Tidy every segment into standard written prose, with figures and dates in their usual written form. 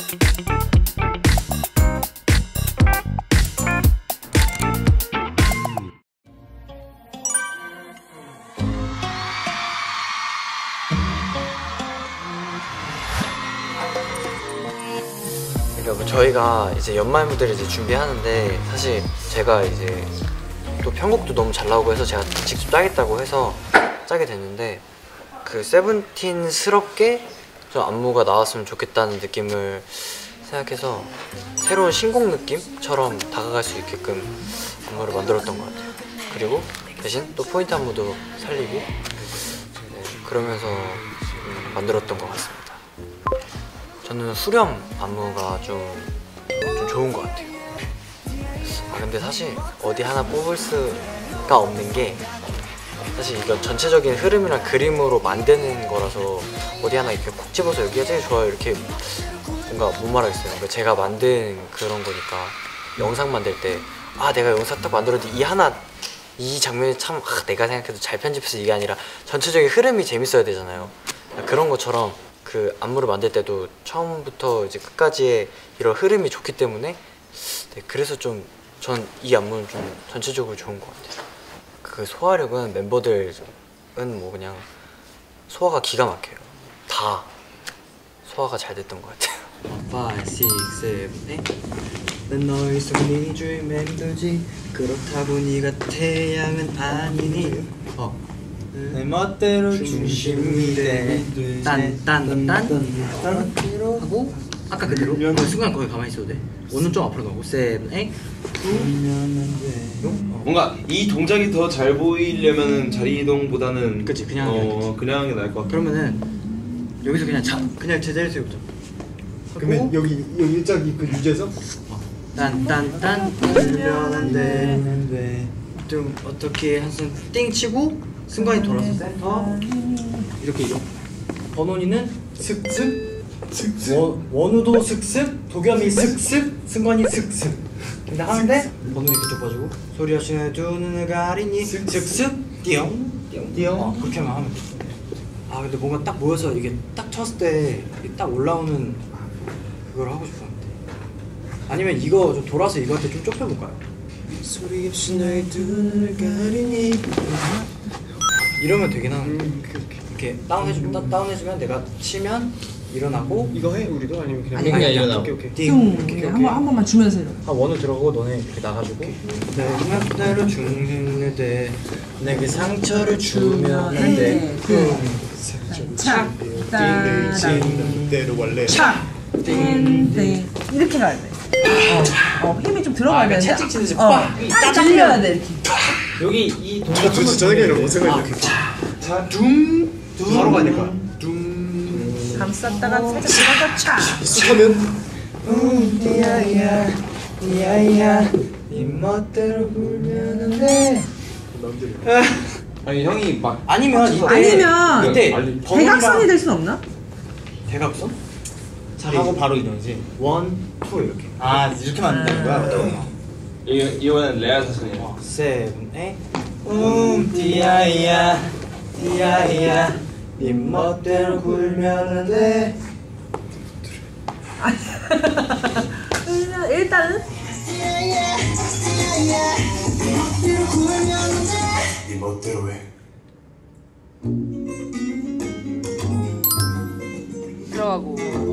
저희가 이제 연말 무대를 이제 준비하는데 사실 제가 이제 또 편곡도 너무 잘 나오고 해서 제가 직접 짜겠다고 해서 짜게 됐는데 그 세븐틴스럽게 좀 안무가 나왔으면 좋겠다는 느낌을 생각해서 새로운 신곡 느낌처럼 다가갈 수 있게끔 안무를 만들었던 것 같아요. 그리고 대신 또 포인트 안무도 살리고 네, 그러면서 만들었던 것 같습니다. 저는 후렴 안무가 좀 좋은 것 같아요. 근데 사실 어디 하나 뽑을 수가 없는 게 사실 이거 전체적인 흐름이랑 그림으로 만드는 거라서 어디 하나 이렇게 콕 집어서 여기가 제일 좋아요 이렇게 뭔가 못 말하겠어요. 그러니까 제가 만든 그런 거니까 영상 만들 때 내가 영상 딱 만들었는데 이 장면이 참 내가 생각해도 잘 편집해서 이게 아니라 전체적인 흐름이 재밌어야 되잖아요. 그런 것처럼 그 안무를 만들 때도 처음부터 이제 끝까지의 이런 흐름이 좋기 때문에 네, 그래서 좀 전 이 안무는 좀 전체적으로 좋은 것 같아요. 그 소화력은 멤버들은 뭐 그냥 소화가 기가 막혀요. 다 소화가 잘 됐던 것 같아요. 5, 6, 7, 8 난 너의 손이 줄 맴돌지 그렇다고 네가 태양은 아니니 내 멋대로 중심이 돼 딴딴딴 하고 아까 그대로 순간 거기 가만히 있어도 돼. 원은 좀 앞으로 가고 7, 8 뭔가 이 동작이 더 잘 보이려면 자리 이동보다는 그치 그냥 그냥 하는 게 나을 것 같아. 그러면은 여기서 그냥 제자리에서 해보자. 그러면 여기 일자기 그 유재석? 딴딴딴 불면한데 좀 어떻게 한숨 띵 치고 승관이 돌아서 센터 이렇게 번원이는 슥슥 원우도 슥슥 도겸이 슥슥 승관이 슥슥 근데 하는데 번원이 그쪽 봐주고 소리 없이 내 두 눈을 가리니 슥슥 띠용 띠용 그렇게만 하면 돼. 근데 뭔가 딱 모여서 이게 딱 쳤을 때 딱 올라오는 그걸 하고 싶었는데 아니면 이거 좀 돌아서 이거한테 좀 좁혀볼까요? 소리 없이 너의 두 눈을 가리니 이러면 되긴 하는데 이렇게 다운해주면 내가 치면 일어나고 이거 해? 우리도? 아니면 그냥 그냥 일어나고? 오케이. 한 번만 주면서 이렇게. 원우 들어가고 너네 이렇게 나가지고 내 맘대로 죽는데 내게 상처를 주면 안돼 착 대로 원래 띵띵 이렇게 가야 돼. 힘이 좀 들어가야 돼. 채찍 치듯이 딱 들려야 돼 이렇게. 여기 이 동작 저녁에 이런 거 생각했는데 둥 바로 가니까 감쌌다가 살짝 들어가서 차. 익숙하면 야야 네 멋대로 불면 돼. 아니 형이 막 아니면 이때 대각선이 될 순 없나? 대각선? 하고 바로 이러지. 1, 2 이렇게. 이렇게 만드는 거야? 이거는 레알 사선이야. 7, 8 디아이야 네 멋대로 굴면 돼. 일단은 네 멋대로 해. 들어가고.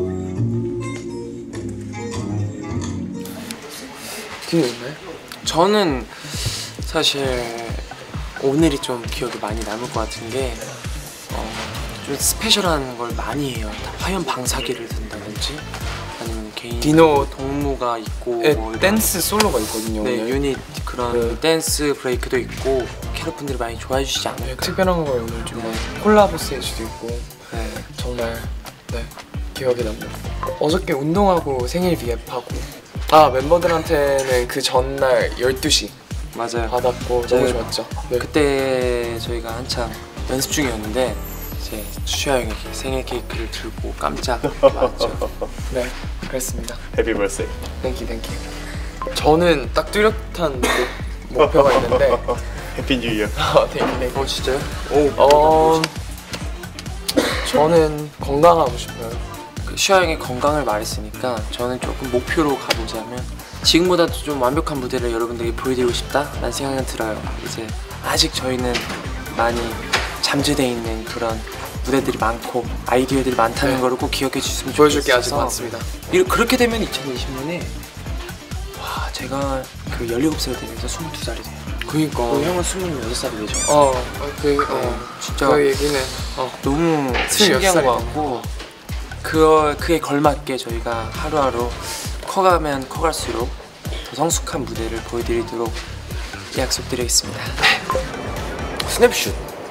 느낌이 있나요? 저는 사실 오늘이 좀 기억에 많이 남을 것 같은 게 좀 스페셜한 걸 많이 해요. 화염 방사기를 든다든지 아니면 개인 디노 동무가 있고 뭐 댄스 솔로가 있거든요. 네, 오늘. 유닛 그런 댄스 브레이크도 있고 캐럿분들이 많이 좋아해 주시지 않을까. 특별한 걸 오늘 좀 콜라보 스테이지도 있고 정말 기억에 남는. 어저께 운동하고 생일 비앱하고 멤버들한테는 그 전날 12시 맞아요 받았고 너무 좋았죠. 그때 저희가 한창 연습 중이었는데 이제 슈아 형에게 생일 케이크를 들고 깜짝 왔죠. 네, 그랬습니다. 해피 버스데이. 땡큐. 저는 딱 뚜렷한 목표가 있는데 해피 뉴 이어. 땡큐. 진짜요? 저는 건강하고 싶어요. 슈아 형의 건강을 말했으니까 저는 조금 목표로 가보자면 지금보다도 좀 완벽한 무대를 여러분들에게 보여드리고 싶다라는 생각이 들어요. 이제 아직 저희는 많이 잠재되어 있는 그런 무대들이 많고 아이디어들이 많다는 거를 꼭 기억해 주셨으면 좋겠어서 보여줄 게 아직 많습니다. 그렇게 되면 2020년에 와 제가 그 17살이 되면서 22살이 돼요. 그니까. 형은 26살이 되죠. 진짜 그 얘기는 너무 신기한 것 같고 그에 걸맞게 저희가 하루하루 커가면 커갈수록 더 성숙한 무대를 보여드리도록 약속드리겠습니다. 스냅슛.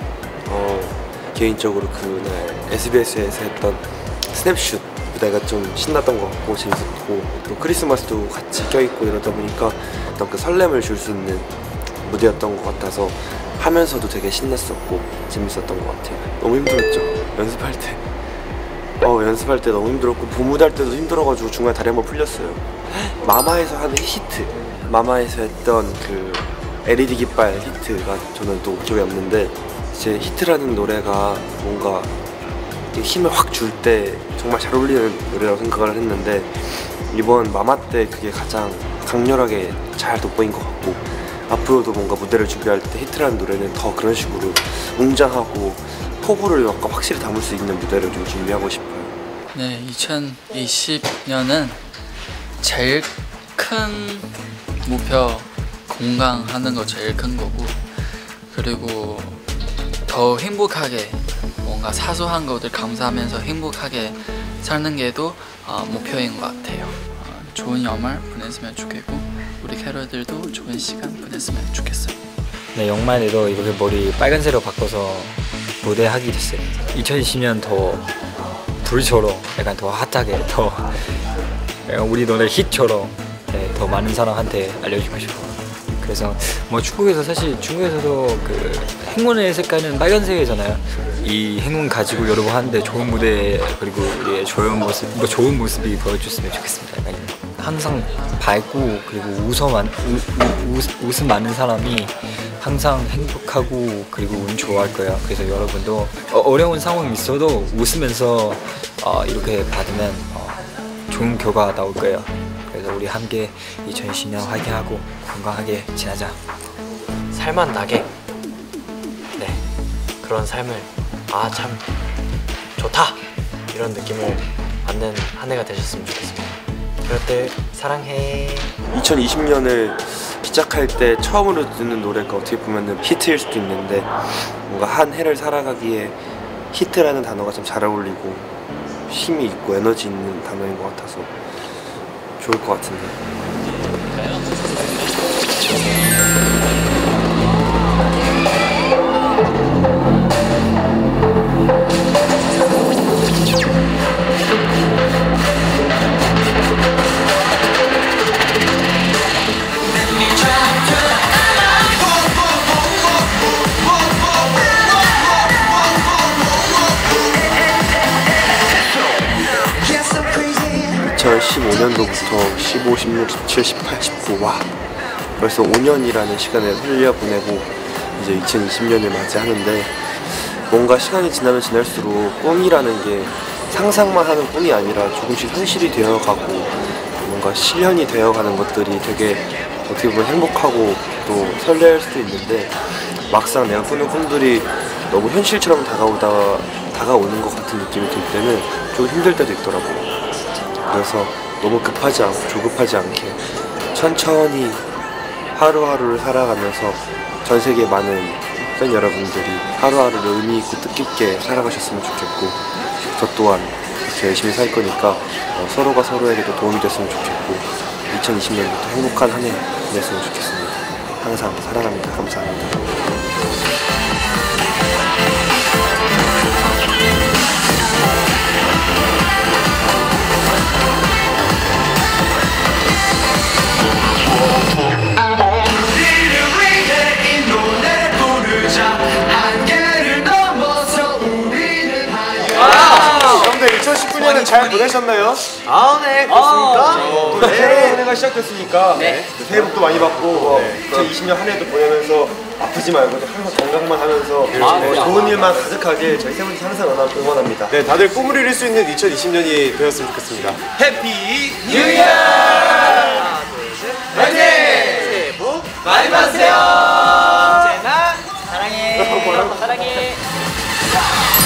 개인적으로 그날 SBS에서 했던 스냅슛 무대가 좀 신났던 것 같고 재밌었고 또 크리스마스도 같이 껴있고 이러다 보니까 어떤 그 설렘을 줄 수 있는 무대였던 것 같아서 하면서도 되게 신났었고 재밌었던 것 같아요. 너무 힘들었죠. 연습할 때 너무 힘들었고 봄무대 할 때도 힘들어가지고 중간에 다리 한번 풀렸어요. 마마에서 하는 히트, 마마에서 했던 그 LED 깃발 히트가 저는 또 기억에 남는데 제 히트라는 노래가 뭔가 힘을 확 줄 때 정말 잘 어울리는 노래라고 생각을 했는데 이번 마마 때 그게 가장 강렬하게 잘 돋보인 것 같고 앞으로도 뭔가 무대를 준비할 때 히트라는 노래는 더 그런 식으로 웅장하고 포부를 약간 확실히 담을 수 있는 무대를 좀 준비하고 싶어요. 네, 2020년은 제일 큰 목표 건강하는 거 제일 큰 거고 그리고 더 행복하게 뭔가 사소한 것들 감사하면서 행복하게 사는 게도 목표인 것 같아요. 좋은 연말 보냈으면 좋겠고 우리 캐럴들도 좋은 시간 보냈으면 좋겠어요. 네, 연말에도 이렇게 머리 빨간색으로 바꿔서 무대하게 됐어요. 2020년 더 불처럼 약간 더 핫하게 더 약간 우리 노래 히트처럼 네, 더 많은 사람한테 알려주고 싶어요. 그래서 뭐 사실 중국에서도 그 행운의 색깔은 빨간색이잖아요. 이 행운 가지고 여러분 하는데 좋은 무대 그리고 우리의 좋은 모습이 보여줬으면 좋겠습니다. 항상 밝고 그리고 웃음 많은 사람이 항상 행복하고 그리고 운 좋아할 거예요. 그래서 여러분도 어려운 상황이 있어도 웃으면서 이렇게 받으면 좋은 결과 나올 거예요. 그래서 우리 함께 2020년 화이팅하고 건강하게 지내자. 살만 나게 네 그런 삶을 참 좋다 이런 느낌을 받는 한 해가 되셨으면 좋겠습니다. 그럴 때 사랑해. 2020년을 시작할 때 처음으로 듣는 노래가 어떻게 보면 히트일 수도 있는데 뭔가 한 해를 살아가기에 히트라는 단어가 좀 잘 어울리고 힘이 있고 에너지 있는 단어인 것 같아서 좋을 것 같은데. 2015년도부터 15, 16, 17, 18, 19 와 벌써 5년이라는 시간을 흘려보내고 이제 2020년을 맞이하는데 뭔가 시간이 지나면 지날수록 꿈이라는 게 상상만 하는 꿈이 아니라 조금씩 현실이 되어가고 뭔가 실현이 되어가는 것들이 되게 어떻게 보면 행복하고 또 설레할 수도 있는데 막상 내가 꾸는 꿈들이 너무 현실처럼 다가오는 것 같은 느낌이 들 때는 좀 힘들 때도 있더라고요. 그래서 너무 급하지 않고 조급하지 않게 천천히 하루하루를 살아가면서 전 세계 많은 팬 여러분들이 하루하루를 의미 있고 뜻깊게 살아가셨으면 좋겠고 저 또한 이렇게 열심히 살 거니까 서로가 서로에게도 도움이 됐으면 좋겠고 2020년부터 행복한 한 해 보냈으면 좋겠습니다. 항상 사랑합니다. 감사합니다. 여러분들 2019년은 잘 보내셨나요? 아, 네, 그렇습니까? 또 새로운 한 해가 시작됐으니까 새해 복도 많이 받고 2020년 한 해도 보내면서 아프지 말고 항상 건강만 하면서 좋은 일만 가득하게 저희 세븐틴 항상 응원합니다. 네, 다들 꿈을 이룰 수 있는 2020년이 되었으면 좋겠습니다. 해피 뉴 이어! 화이팅! 새해 복 많이 받으세요! 사랑해. 사랑해.